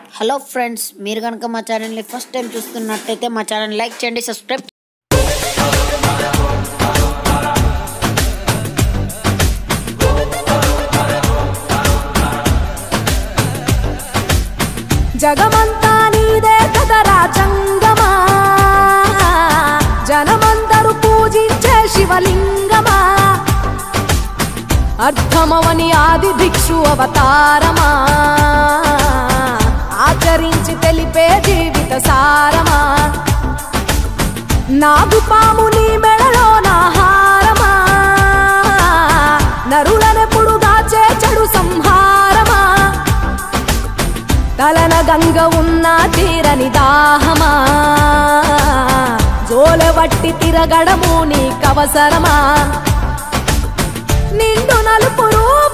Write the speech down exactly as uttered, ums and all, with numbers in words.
Hello friends, మీరు కనుక మా ఛానల్ని ఫస్ట్ టైం చూస్తున్నట్టయితే మా ఛానల్ లైక్ చేయండి, సబ్స్క్రైబ్. జగమంతా నీదే కదరా చంగమా, జనమందరూ పూజించే శివలింగమా, అర్థమవని ఆది భిక్షు అవతారమా, ఆచరించి తెలిపే జీవిత సారమా, నాగుపాము నీ మెడలో నా హారమా, నరులనెప్పుడు దాచే చెడు సంహారమా, తలన గంగ ఉన్న తీరని దాహమా, జోలవట్టి తిరగడము నీకవసరమా, నిండు నలుపురు